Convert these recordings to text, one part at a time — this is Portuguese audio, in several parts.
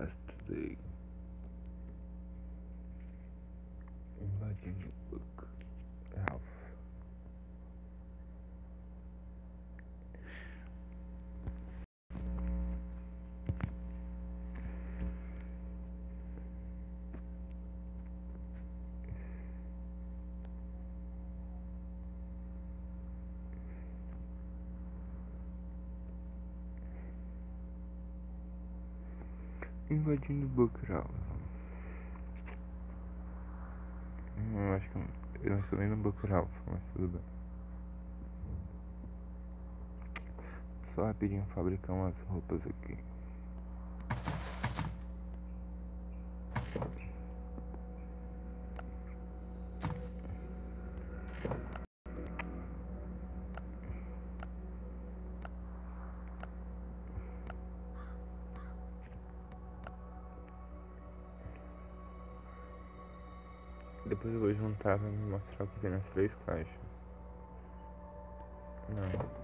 class today. Invading the book. Ralph. Invadindo o book, Ralph. Eu acho que eu não estou nem no book, Ralph, mas tudo bem. Só rapidinho fabricar umas roupas aqui. Depois eu vou juntar pra me mostrar o que tem nas 3 caixas. Não.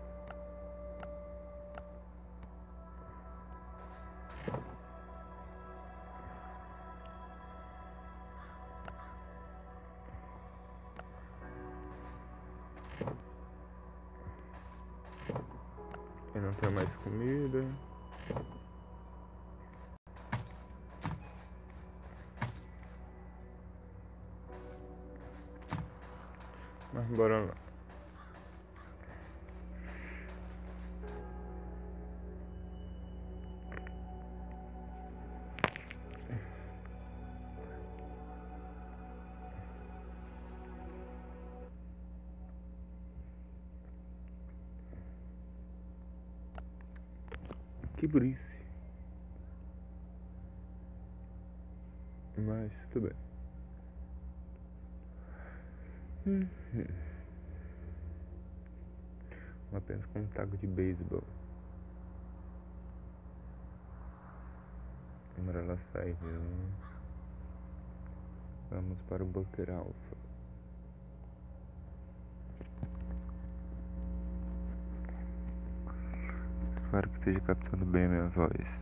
Eu não tenho mais comida. Mas bora lá. Que burice. Mas tudo bem. Apenas com um taco de beisebol. Agora ela saiu. Vamos para o bunker alfa. Espero que esteja captando bem a minha voz.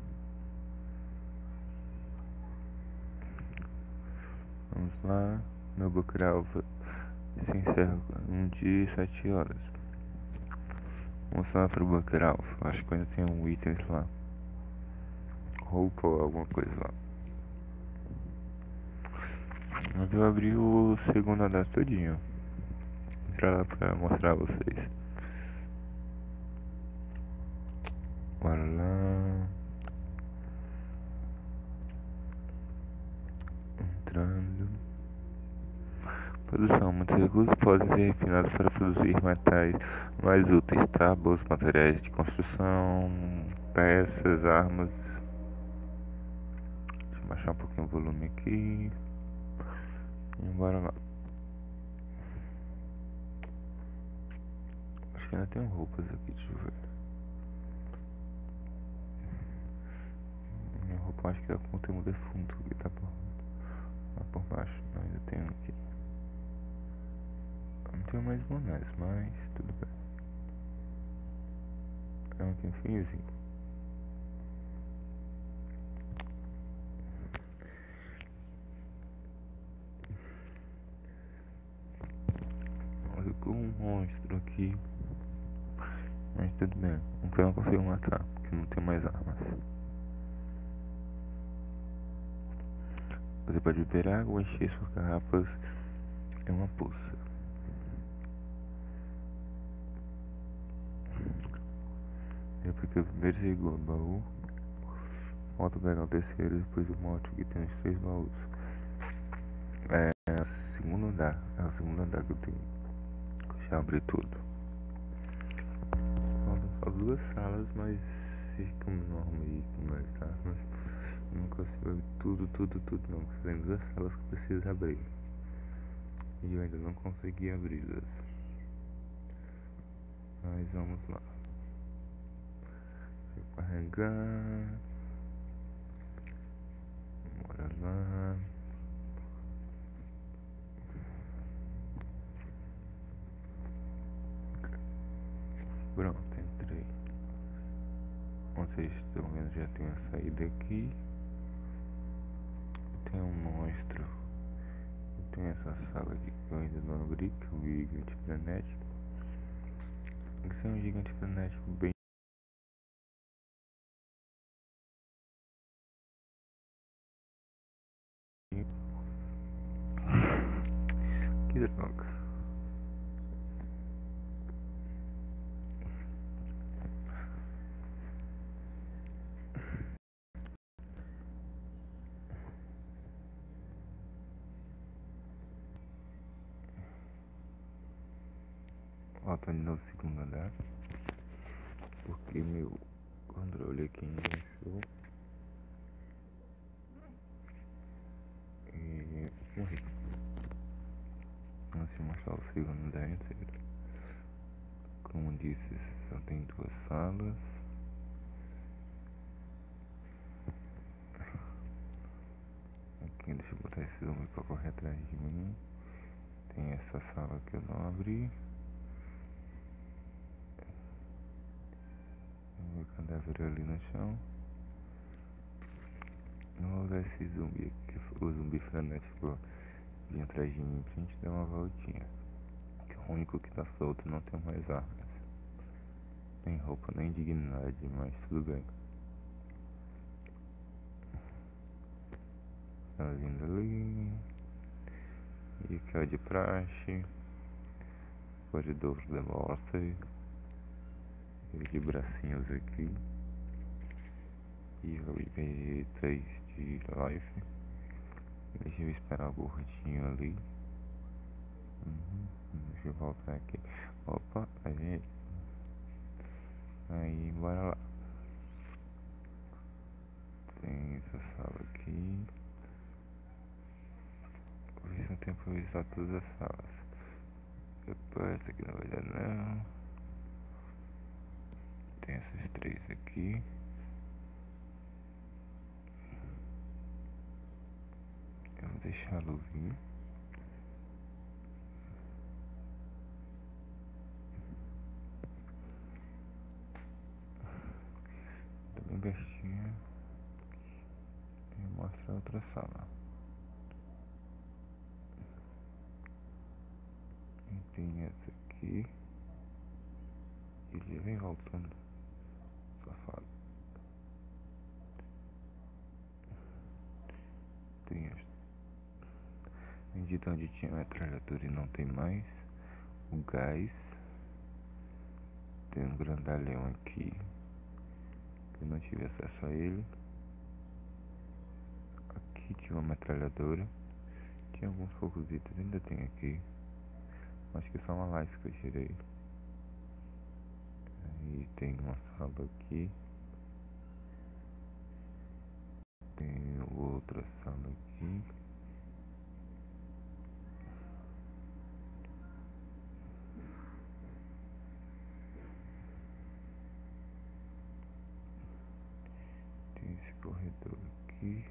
Vamos lá. Meu bunker alfa se encerra um dia e 7 horas. Vamos lá para o bunker alfa. Acho que ainda tem um item lá. Roupa ou alguma coisa lá. Mas eu abri o segundo andar todinho. Vou entrar lá pra mostrar a vocês. Bora lá. Entrando. Produção. Muitos recursos podem ser refinados para produzir metais mais úteis, tábuas, materiais de construção, peças, armas. Deixa eu baixar um pouquinho o volume aqui. E bora lá. Acho que ainda tem roupas aqui, deixa eu ver. Minha roupa acho que é com o termo defunto que tá por baixo. Não, ainda tem aqui. Não tenho mais bonés, mas tudo bem. É um finzinho. Olha com um monstro aqui. Mas tudo bem. Eu não consigo matar, porque não tem mais armas. Você pode beber água ou encher suas garrafas em uma poça. Depois que o primeiro e segundo baú, volta a pegar o terceiro e depois o monte que tem os 3 baús. É o segundo andar. É o segundo andar que eu tenho. Eu já abri tudo. Faltam só 2 salas, mas como não arrumei mais armas, não consigo abrir tudo não. Tem 2 salas que eu preciso abrir. E eu ainda não consegui abri-las. Mas vamos lá. Vou carregar. Bora lá. Pronto, entrei. Como vocês estão vendo, já tem a saída aqui. tem um monstro. Tem essa sala aqui que eu ainda não abri, que é o gigante frenético. Esse é um gigante frenético bem. Que droga. Voltando no segundo andar. Porque meu controle aqui enganchou. E morri. Vamos mostrar o segundo andar inteiro. Como disse, só tem duas salas. Aqui, deixa eu botar esse zoom pra correr atrás de mim. Tem essa sala que eu não abri. O cadáver ali no chão. Eu vou usar esse zumbi aqui, o zumbi frenético vir atrás de mim pra gente dar uma voltinha. Que é o único que tá solto, não tem mais armas. Nem roupa, nem dignidade, mas tudo bem. Tá vindo ali. E aqui é de praxe. Corredor da morte. De bracinhos aqui. E eu peguei 3 de life. Deixa eu esperar o gordinho ali. Deixa eu voltar aqui. Opa, aí bora lá. Tem essa sala aqui. Vou ver se não tem pra visitar todas as salas. Opa, essa aqui não vai dar não. Tem essas 3 aqui. Eu vou deixar a luzinha. Tá bem pertinho. E mostra outra sala. E tem essa aqui. Ele vem voltando. Safado. Tem esta. Bendito onde tinha metralhadora e não tem mais. O gás. Tem um grandalhão aqui. Que eu não tive acesso a ele. Aqui tinha uma metralhadora. Tinha alguns poucos itens, ainda tem aqui. Acho que é só uma life que eu tirei. Aí tem uma sala aqui. Tem outra sala aqui. Tem esse corredor aqui.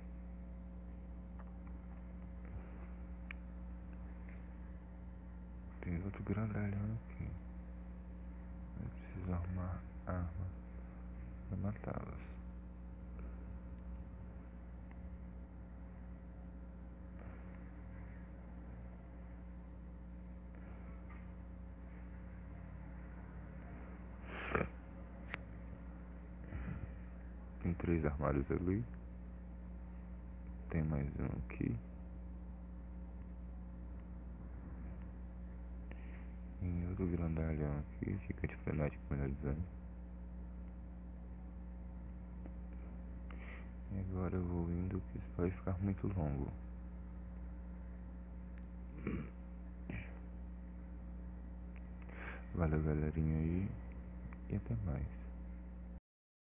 Tem outro grandalhão aqui. Eu preciso arrumar armas para matá-los. Tem 3 armários ali. Tem mais um aqui. Tem outro grandalhão aqui. Gigante frenético, melhor dizendo. E agora eu vou indo que isso vai ficar muito longo. Valeu, galerinha aí. E até mais.